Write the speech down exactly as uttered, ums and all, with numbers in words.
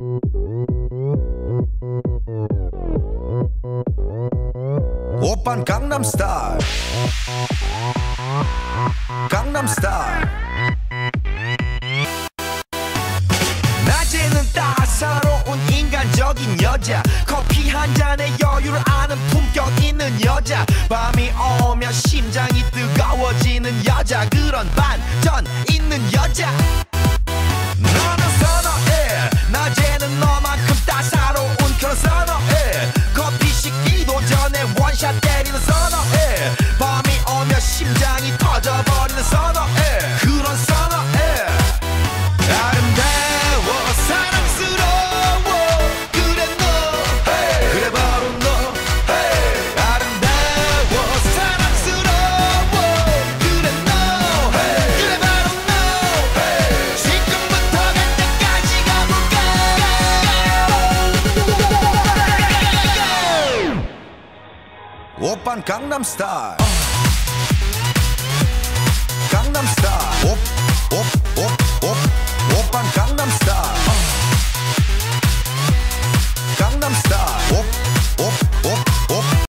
오빤 강남스타일 강남스타일 낮에는 따사로운 인간적인 여자 커피 한 잔에 여유를 아는 품격 있는 여자 밤이 오면 심장이 뜨거워지는 여자 그런 반전 있는 여자 너는 선어해 낮에는 너만큼 따사로운 그런 선어해 커피 식기도 전에 원샷 때리는 선어해 밤이 오면 심장이 터져버리는 선어해 그런 선어해 아름다워 사랑스러워 그래 너 hey. 그래 바로 너 hey. 아름다워 사랑스러워 그래 너 hey. 그래 바로 너 hey. 지금부터 갈 때까지 가볼까 오빤 강남스타일